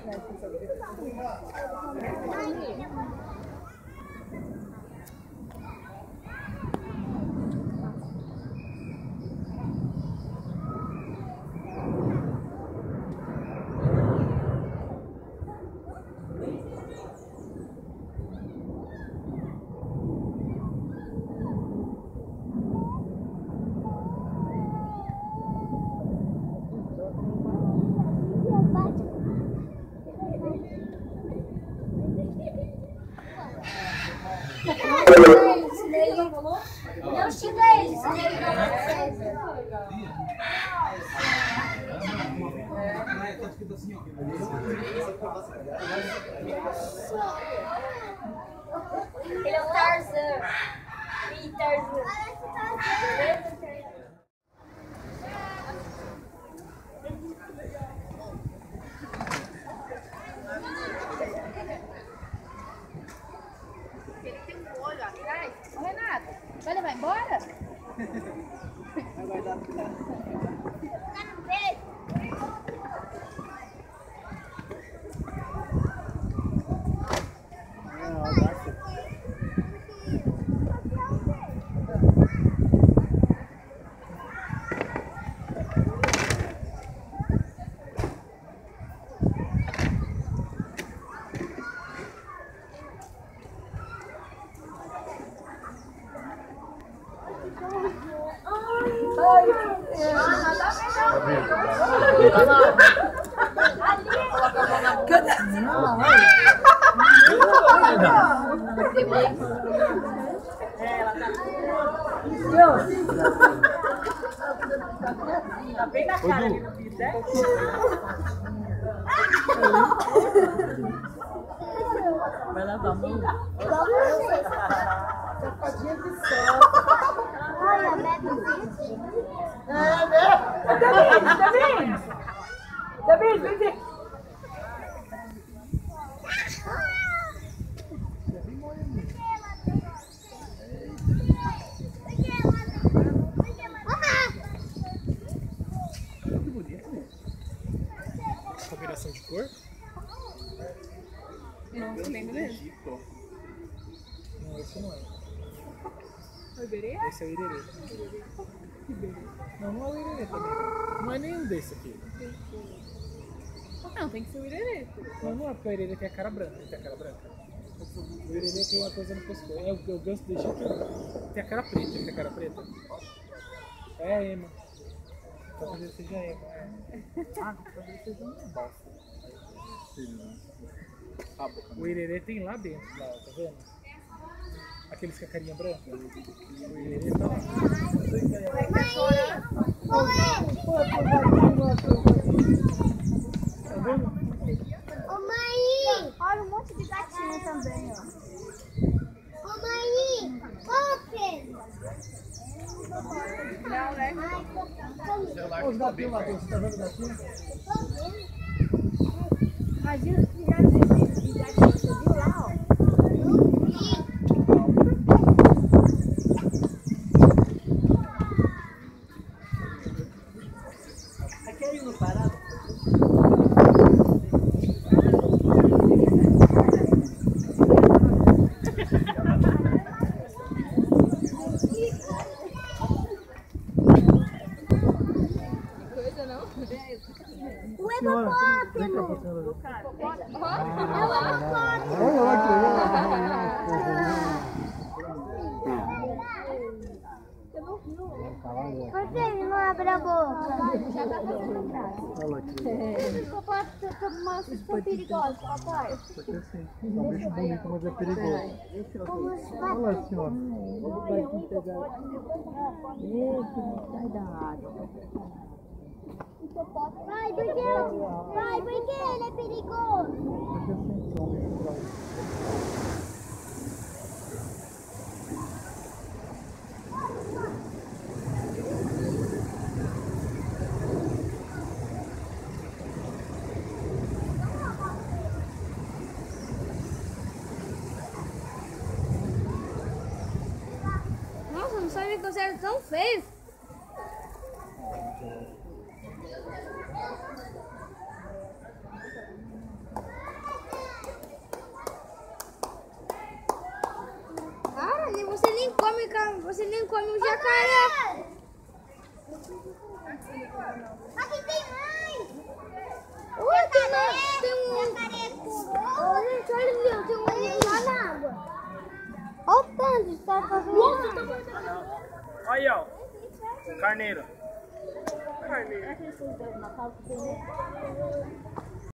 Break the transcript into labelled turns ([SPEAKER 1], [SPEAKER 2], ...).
[SPEAKER 1] Não xinga eles, ele é o Tarzan. Ih, Tarzan.
[SPEAKER 2] Ele tem um olho atrás. Ô, Renato, vai levar embora?
[SPEAKER 3] Vai guardar. Tá bem na cara ali no vídeo, né? Vai lá, vamos. Safadinha de céu.
[SPEAKER 1] Olha, Beto.
[SPEAKER 3] Davi, vem ver. Que bonito, né? Combinação de cor?
[SPEAKER 2] Não, você lembra mesmo?
[SPEAKER 3] Não, esse não é.
[SPEAKER 2] O Iberê?
[SPEAKER 3] Esse é o Irerê. Não, não é o Irerê também. Não é nenhum desse aqui.
[SPEAKER 2] Não, tem que ser o Iberê.
[SPEAKER 3] Não, não é porque o Irerê tem a cara branca. Ele tem a cara branca. O Irerê tem uma coisa no pescoço. É o ganso do Egito. Tem a cara preta. Ele tem a cara preta. É a Ema. Talvez ele seja a Ema. Talvez ele seja um bosta. O Irerê tem lá dentro, lá, tá vendo? Aqueles com a carinha branca. O Irerê tá lá. Tá vendo?
[SPEAKER 1] Ô, mãe! Olha um monte de gatinho também, ó. Ô, mãe! Open!
[SPEAKER 2] Não, né?
[SPEAKER 3] Os gatinhos lá, você tá vendo o gatinho?
[SPEAKER 1] Imagina se fizer esse gatinho, você viu lá, ó?
[SPEAKER 3] Aqui aí no Pará.
[SPEAKER 2] Coisa não?
[SPEAKER 1] O hipopótamo!
[SPEAKER 3] Olha lá que
[SPEAKER 1] Por que ele não abre a boca?
[SPEAKER 3] legal.
[SPEAKER 1] Os hipopótamos são perigosos, papai.
[SPEAKER 3] Isso aqui é assim. É um bicho bonito, mas é perigoso.
[SPEAKER 1] Como os
[SPEAKER 3] Olha lá,
[SPEAKER 1] patos.
[SPEAKER 3] senhora.
[SPEAKER 1] Pai, por que? Pai, por que ele é perigoso?
[SPEAKER 3] Isso aqui é assim, é um bicho bravo.
[SPEAKER 1] Nossa, não sabia que você era tão feio. você nem come um jacaré. Aqui tem mais. Tem um jacaré. Gente, olha ali, tem um lá na água. Olha o tanto que está fazendo.
[SPEAKER 3] Aí, ó. Carneiro.
[SPEAKER 1] Carneiro.